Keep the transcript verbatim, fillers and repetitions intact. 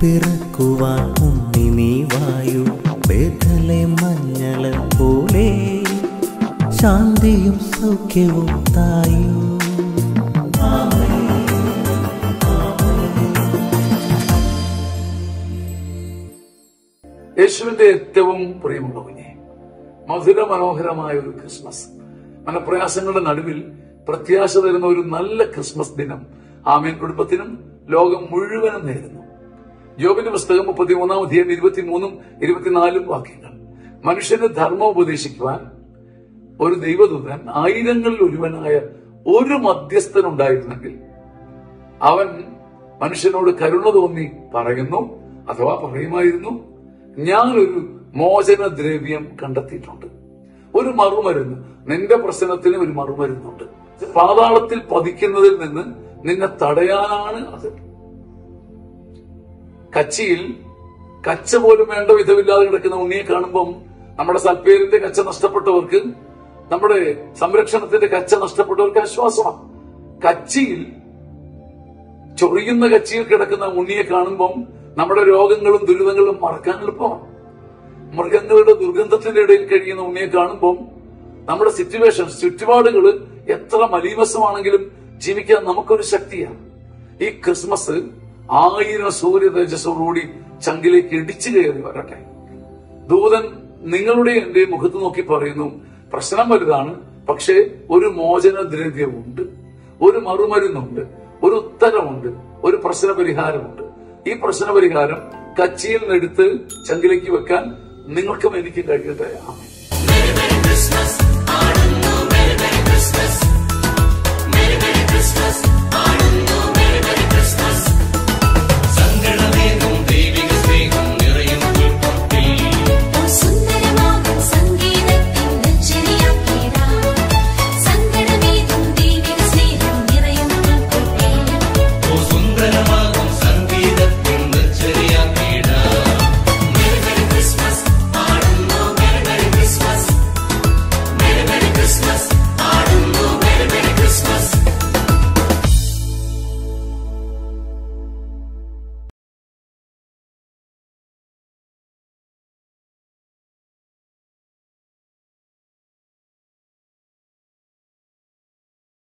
പിറക്കുവാൻ ഉണ്ണി നീ വായു, ബേഥലെ മഞ്ഞള പോലെ ശാന്തിയും സൗഖ്യവും തായു. യേശുവിന്റെ ഏറ്റവും പ്രിയമുള്ള കുഞ്ഞെ, മധുര മനോഹരമായ ഒരു ക്രിസ്മസ്, മനപ്രയാസങ്ങളുടെ നടുവിൽ പ്രത്യാശ തരുന്ന ഒരു നല്ല ക്രിസ്മസ് ദിനം ആമേൻ കുടുംബത്തിനും ലോകം മുഴുവനും നേരുന്നു. യോബിന്റെ പുസ്തകം മുപ്പത്തിമൂന്നാം അധ്യായം ഇരുപത്തിമൂന്നും ഇരുപത്തിനാലും വാക്യങ്ങൾ. മനുഷ്യന് ധർമ്മം ഉപദേശിക്കുവാൻ ഒരു ദൈവദൂതൻ ആയിരങ്ങളിൽ ഒരുവനായ ഒരു മധ്യസ്ഥൻ ഉണ്ടായിരുന്നെങ്കിൽ അവൻ മനുഷ്യനോട് കരുണ തോന്നി പറയുന്നു അഥവാ പറയുമായിരുന്നു, ഞാനൊരു മോചന ദ്രവ്യം കണ്ടെത്തിയിട്ടുണ്ട്, ഒരു മറുമരുന്ന്. നിന്റെ പ്രശ്നത്തിന് ഒരു മറുമരുന്നുണ്ട്. പാതാളത്തിൽ പതിക്കുന്നതിൽ നിന്ന് നിന്നെ തടയാനാണ് അത്. കച്ചിയിൽ കച്ച പോലും വേണ്ട വിധമില്ലാതെ കിടക്കുന്ന ഉണ്ണിയെ കാണുമ്പം നമ്മുടെ സൽപ്പേരിന്റെ കച്ച നഷ്ടപ്പെട്ടവർക്ക്, നമ്മുടെ സംരക്ഷണത്തിന്റെ കച്ച നഷ്ടപ്പെട്ടവർക്ക് ആശ്വാസമാണ്. കച്ചിയിൽ ചൊറിയുന്ന കച്ചിയിൽ കിടക്കുന്ന ഉണ്ണിയെ കാണുമ്പം നമ്മുടെ രോഗങ്ങളും ദുരിതങ്ങളും മറക്കാൻ എളുപ്പമാണ്. മൃഗങ്ങളുടെ ദുർഗന്ധത്തിന്റെ ഇടയിൽ കഴിയുന്ന ഉണ്ണിയെ കാണുമ്പം നമ്മുടെ സിറ്റുവേഷൻസ്, ചുറ്റുപാടുകൾ എത്ര മലീമസമാണെങ്കിലും ജീവിക്കാൻ നമുക്കൊരു ശക്തിയാണ്. ഈ ക്രിസ്മസ് ആയിരം സൂര്യ തേജസ്സോടുകൂടി ചങ്കിലേക്ക് ഇടിച്ചു കയറി വരട്ടെ. ദൂതൻ നിങ്ങളുടെ എന്റെ മുഖത്ത് നോക്കി പറയുന്നു, പ്രശ്നം വലുതാണ്, പക്ഷേ ഒരു മോചന ദ്രവ്യമുണ്ട്, ഒരു മറുമരുന്നുണ്ട്, ഒരു ഉത്തരമുണ്ട്, ഒരു പ്രശ്ന പരിഹാരമുണ്ട്. ഈ പ്രശ്ന പരിഹാരം കച്ചിയിൽ നിന്നെടുത്ത് ചങ്കിലേക്ക് വെക്കാൻ നിങ്ങൾക്കും എനിക്കും കഴിയട്ടെ. ആമേൻ.